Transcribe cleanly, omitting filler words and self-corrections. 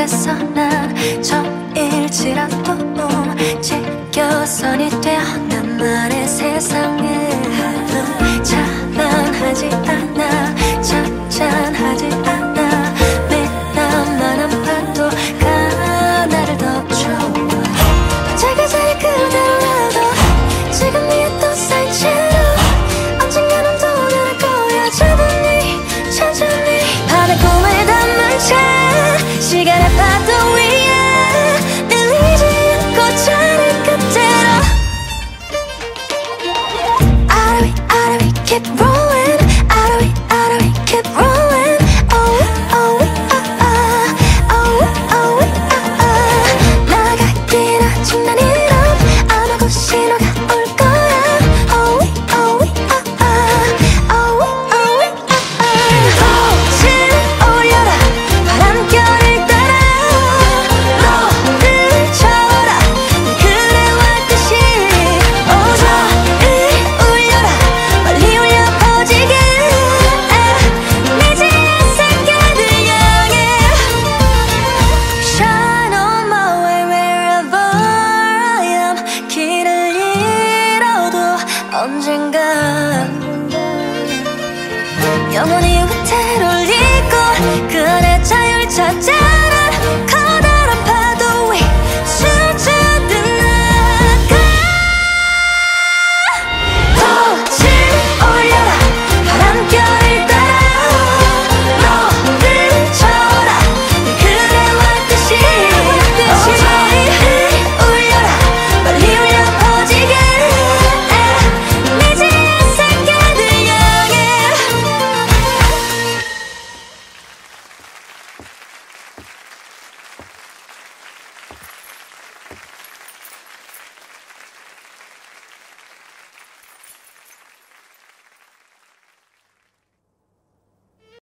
속에서 난 저일지라도 지겨선이 되어 나만의 세상에 찬란하지 않아 찬찬하지 않아 미남만한 파도가 나를 덮쳐 제가 잘 그대로라도 지금 위에 또 쌓인 채로 언젠가는 돌아올 거야 차분히 천천히 바다 꿈을 담은 채 시간의 파도 위에 밀리지 않고 자리 그대로 아래 위 keep